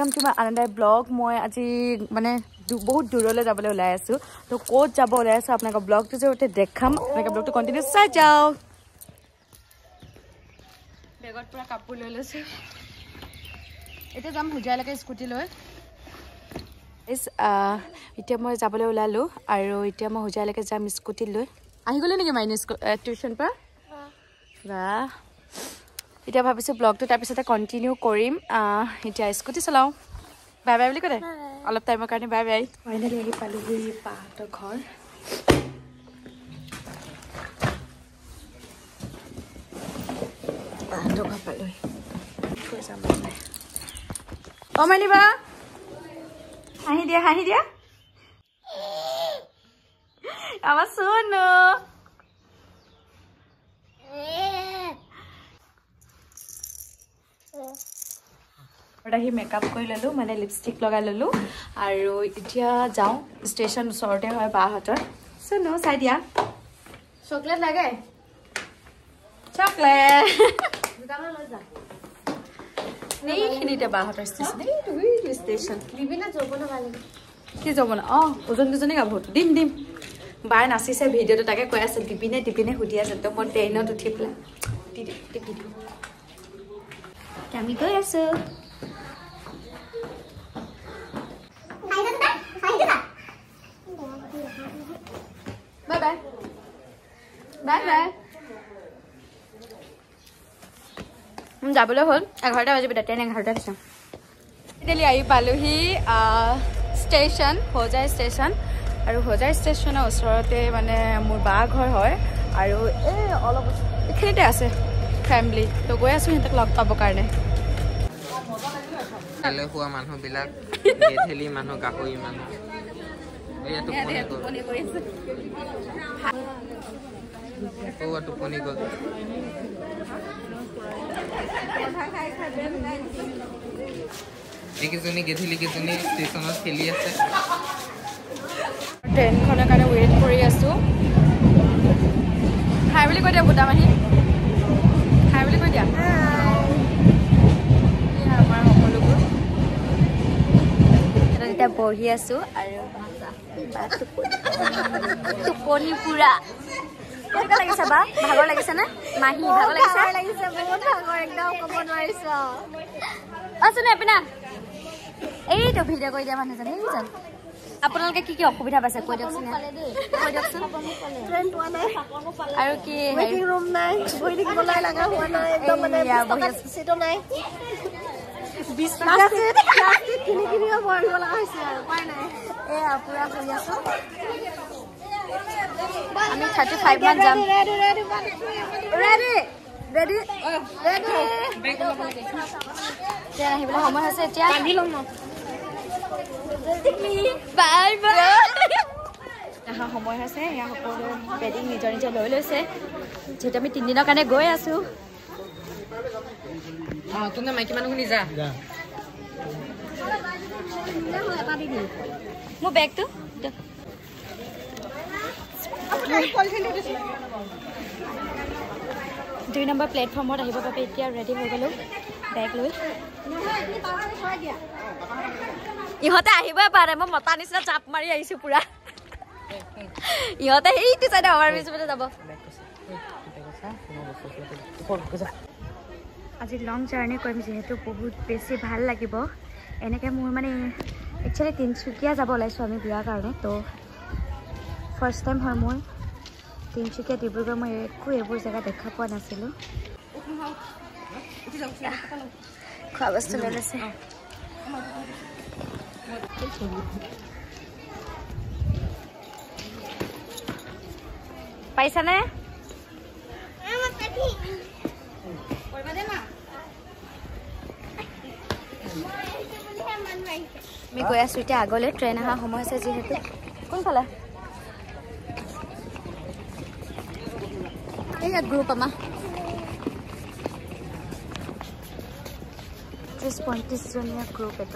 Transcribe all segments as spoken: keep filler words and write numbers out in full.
Welcome to my another blog मैं आज माने बहुत दूरলৈ যাবলৈ ওলাই আছো তো কোত যাব ওলাই আছো আপোনাক ব্লগটো জৰিয়তে দেখাম আপোনাক ব্লগটো কন্টিনিউ চাই যাও বেগত পুৰা কাপোৰ লৈ লৈছো এতিয়া যাম হুজাইলৈকে স্কুটি লৈ ইস এতিয়া মই যাবলৈ ওলালো আৰু এতিয়া মই হুজাইলৈকে যাম স্কুটি লৈ আহি গলে নেকি মাইনে টিউশন পৰা বাহ এতিয়া ভাবিছো ব্লগটো তাৰ পিছতে কন্টিনিউ কৰিম এতিয়া স্কুটি চলাও বাই বাই বুলি কয় অলপ টাইমৰ কাৰণে বাই বাই ফাইনালি আহি পালোহি পাহাতৰ ঘৰ পাহাতৰ ঘৰ পালোহি থৈ যাম মানে অ মানিবা আহি দিয়া আহি দিয়া আমাৰ সোনো আহি মেকআপ কৰি ললো মানে লিপষ্টিক লগাই ললো আৰু এতিয়া যাও ষ্টেচন ওচৰতে হয় বাহাতৰ সোনো চাই দিয়া চকলেট লাগে চকলেট দোকানত লৈ যা নেই খিনিতে বাহাতৰ ষ্টেচন এই দুই ষ্টেচন লিবিনা যবনা ভালে কি যবনা অ ওজন দুজনী গাব দিম দিম বাই নাচিছে ভিডিওটো তাকে কৈ আছে দিবিনে দিবিনে হুদি আছে তো মই ট্ৰেইনত উঠি পেলা দি দি দি আমি গৈ আছো Bye bye. Bye bye. हम जाबले होल एगारटा बजे बेटा ट्रेन एगारटा दिसम इतली आइ पालुही स्टेशन होजाई स्टेशन আৰু হোজাই ষ্টেচনৰ ওচৰতে মানে মোৰ বা ঘৰ হয় আৰু এ অলপ এখিনিতে আছে ফ্যামিলি তো গৈ আছো হিতক লগ পাব কাৰণে কালে হোৱা মানুহ বিলাক গেধেলি মানুহ গাহৰি মানুহ এয়া তো পনি গল ও তো পনি গল একজনী গেধেলি কেজনী ষ্টেচনত খেলি আছে ট্ৰেইন খনৰ কাৰণে ৱেট কৰি আছো হাই বুলি কৈ দিয়া বুটামাহি হাই বুলি কৈ দিয়া ইয়া আমাৰ সকলোবোৰ এটা বহি আছো আৰু টোপনি পুৰা কেনেকুৱা লাগিছে বা ভাগৰ লাগিছে না মাহি ভাগৰ লাগিছে লাগিছে বহুত ভাগৰ একদম ক'ব নোৱাৰিছ আছনে আপনা এইটো ভিডিঅ' কৰি দিয়া মানুহজনে এইজন আপোনালোকে কি কি অসুবিধা পাইছে কৈ দিয়কচোন কৈ দিয়কচোন ট্ৰেইন পোৱা নাই আৰু কি ৱেটিং ৰুম নাই বহি থাকিবলৈ লাগা হোৱা নাই একদম মানে চিটো নাই বিশ টকা চিট কিনি কিনি বহিব লগা হৈছে আৰু উপায় নাই এ পুৰা হৈ আছো আমি থাৰ্টি ফাইভ মান যাম ready ready ready ready ready bag ল'ব লাগে এতিয়া আহিবলৈ সময় হৈছে এতিয়া বান্ধি লম ন বাই বাই aha সময় হৈছে ইয়া সকলো বেডিং নিজৰ নিজৰ লৈ লৈছে যেটা আমি তিন দিনৰ কাৰণে গৈ আছো আ তুমি মাইকি মানুহ শুনি যা যা মো বেগ তো দুই নম্বৰ প্লেটফৰ্মত আহিব বাবে এতিয়া ৰেডি হৈ গলো বেগ লৈ ইহতে আহিবই পাৰে মই মতা নিচিনা চাপ মাৰি আহিছো পুৰা ইহতে এইটো চাইডে আমাৰ পিছতে যাব আজি লং জাৰ্নি কৰিম যেহেতু বহুত বেছি ভাল লাগিব এনেকৈ মোৰ মানে একচুৱেলি তিনিচুকীয়া যাব ওলাইছোঁ আমি বিয়াৰ কাৰণে তো ফাৰ্ষ্ট টাইম হয় মোৰ তিনিচুকীয়া ডিব্ৰুগড় মই একো এইবোৰ জেগা দেখা পোৱা নাছিলোঁ খোৱা বস্তু লৈ লৈছে পাইছানে আমি গৈ আছো এতিয়া আগলৈ ট্ৰেইন অহা সময় আছে যিহেতু কোনফালে এইয়াত গ্ৰুপ আমাৰ ত্ৰিছ পঁয়ত্ৰিছ জনীয়া গ্ৰুপ এইটো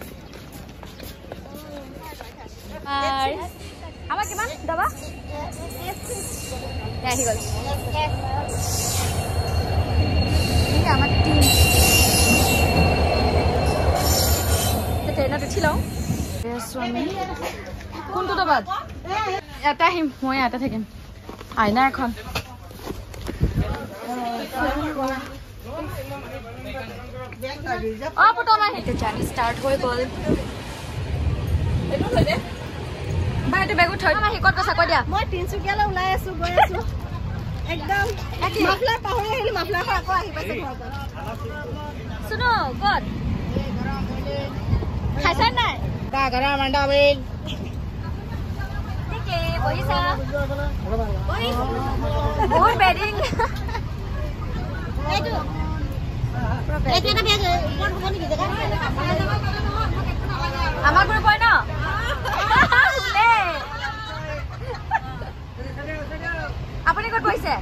আমাৰ কিমান দাবা আহি গ'ল আমাৰ টিম ট্ৰেইনত উঠি লওঁ কোনটো দবাত ইয়াতে আহিম মই ইয়াতে থাকিম আইনা এখন অ পুতৌ মাহী এতিয়া জাৰ্নি ষ্টাৰ্ট হৈ গ'ল বা এইটো বেগত থৈ মাহী ক'ত গৈছা কৈ দিয়া মই তিনচুকীয়ালৈ ওলাই আছো গৈ আছো একদম মাফলাৰ পাহৰি আহিলো মাফলাৰ পৰা আকৌ আহি পাইছে ঘৰত শুনো ক'ত খাইছা নাই গাগৰা মাণ্ডা বেল ঠিকে বহিছা বহুত বেডিং এইটো এইটো এটা বেগ ওপৰত হ'ব নেকি জেগা আমাৰ গ্ৰুপ হয় ন আপুনি ক'ত বহিছে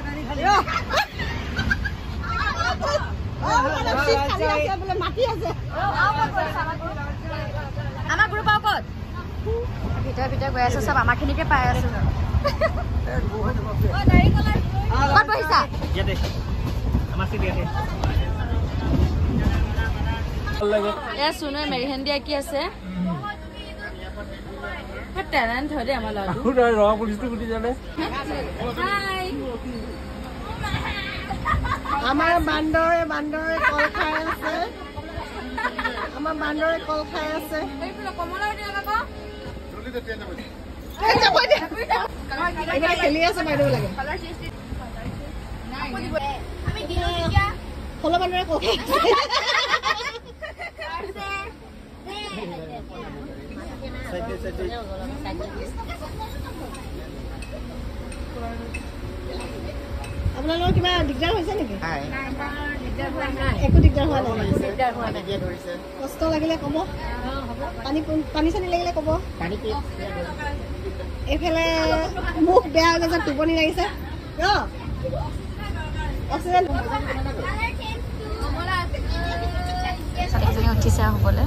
আমাৰ গ্ৰুপ আৰু ক'ত ভিতৰে ভিতৰে গৈ আছো চব আমাৰখিনিকে পাই আছো ক'ত বহিছা এয়া শুনো মেৰিহেন দিয়া কি আছে টেলেণ্ট হয় দেই আমাৰ ল'ৰাটো ৰঙা পুলিচটো গুটি জানে আমাৰ বান্দৰে বান্দৰে কল খাই আছে আমাৰ বান্দৰে কল খাই আছে খেলি আছে বাইদেউ লাগে হলো বান্দৰে কল খাই আপোনালোকৰ কিবা দিগদাৰ হৈছে নেকি একো দিগদাৰ হোৱা নাই কষ্ট লাগিলে ক'ব পানী পানী চানী লাগিলে ক'ব এইফালে মুখ বেয়া হৈ গৈছে টোপনি লাগিছে অক্সিজেন উঠিছে হ'বলৈ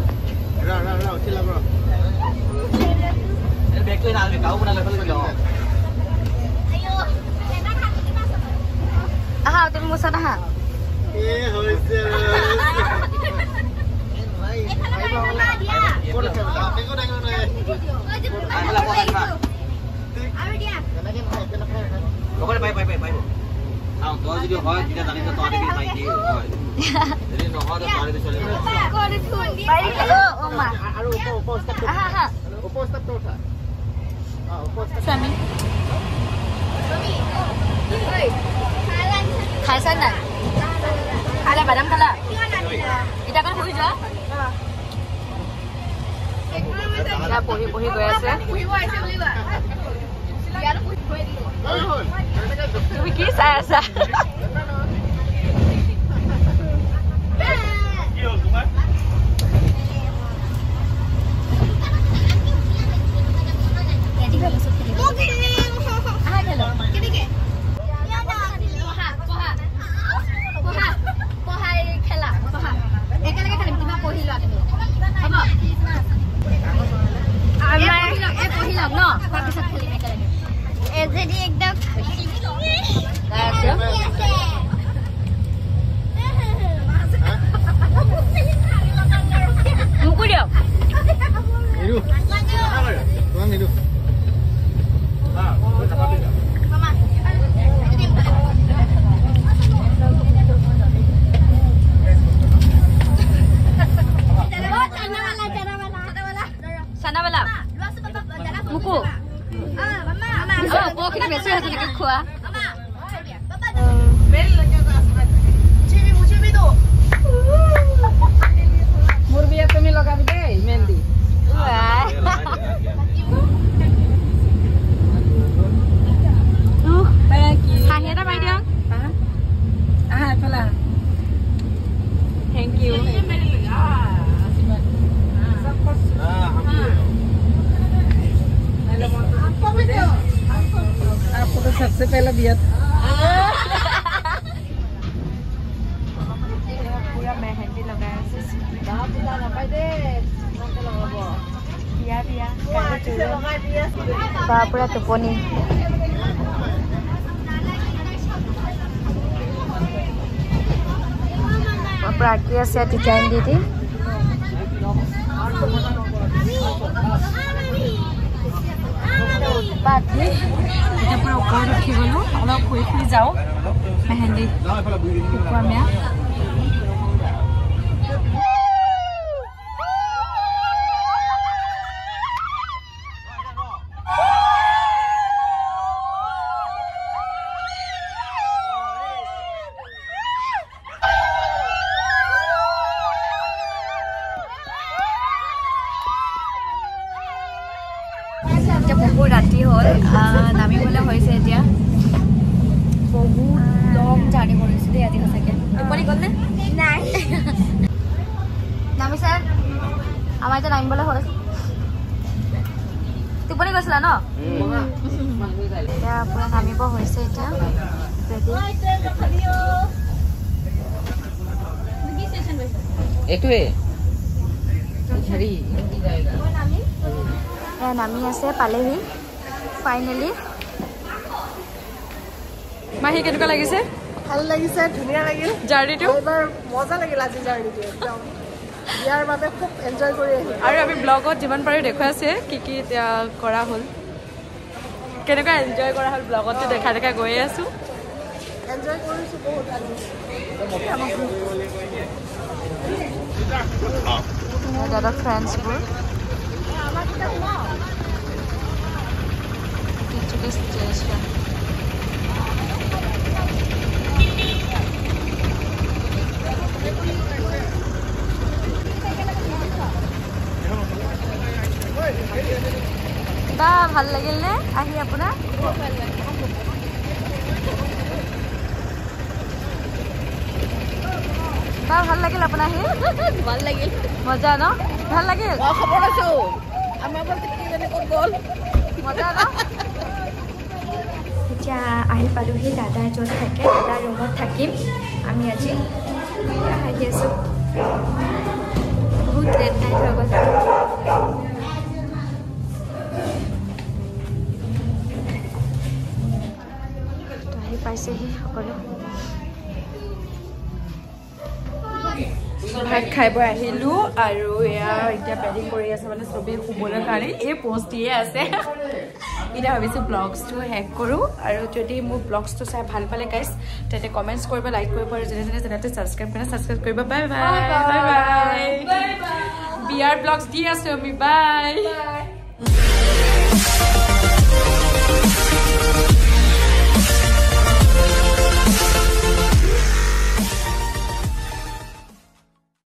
আহা তুমি মোৰ ওচৰত আহা খাইছা নাই খালে বাদাম খালা এতিয়া অকণ শুই যোৱা পঢ়ি পঢ়ি গৈ আছে তুমি কি চাই আছা सबसे पहला बिया पूरा मेहंदी लगाया पूरा टोपनी पूरा आँकी আছে डिजाइन दी दी বাকি এতিয়া পুৰা ওপৰত উঠি গ'লো অলপ শুই শুই যাওঁ মেহেন্দি কুকুৰা মেয়া বহুত ৰাতি হ'ল নামিবলৈ হৈছে এতিয়া বহুত লং জাৰ্ণি কৰিছোঁ দেই আজি সঁচাকৈ টোপনি গ'লনে নাই নামিছে আমাৰ এতিয়া নামিবলৈ হ'ল টোপনি গৈছিলা ন এতিয়া পুৰা নামিব হৈছে এতিয়া এইটোৱে হেৰি নামি আছে পালেহি ফাইনেলি মাহী কেনেকুৱা লাগিছে ভাল লাগিছে ধুনীয়া লাগিল জাৰ্ণিটো এইবাৰ মজা লাগিল আজি জাৰ্ণিটো একদম ইয়াৰ বাবে খুব এনজয় কৰি আহিলোঁ আৰু আমি ব্লগত যিমান পাৰোঁ দেখুৱাইছে কি কি এতিয়া কৰা হ'ল কেনেকুৱা এনজয় কৰা হ'ল ব্লগতো দেখাই দেখাই গৈয়ে আছোঁ এনজয় কৰিছোঁ বহুত আজি দাদা ফ্ৰেণ্ডছবোৰ ষ্টেচন বা ভাল লাগিল নে আহি আপোনাৰ বা ভাল লাগিল আপোনাৰ আহি ভাল লাগিল মজা ন ভাল লাগিল খবৰ আছোঁ আমাৰ ক'ত গ'ল মজা ন এতিয়া আহি পালোহি দাদা য'ত থাকে দাদাৰ ৰুমত থাকিম আমি আজি আহি আছোঁ বহুত লেট নাইট হৈ গ'ল আহি পাইছেহি সকলো ভাত খাই বৈ আহিলোঁ আৰু এয়া এতিয়া পেকিং কৰি আছে মানে চবেই শুবলৈ কাৰণে এই পষ্ট দিয়ে আছে এতিয়া ভাবিছোঁ ব্লগছটো শেষ কৰোঁ আৰু যদি মোৰ ব্লগছটো চাই ভাল পালে গাইজ তেন্তে কমেণ্টছ কৰিব লাইক কৰিব আৰু যেনে যেনে যেনে ছাবস্ক্ৰাইব কৰে ছাবস্ক্ৰাইব কৰিব বাই বাই বাই বাই বিয়াৰ ব্লগছ দি আছোঁ আমি বাই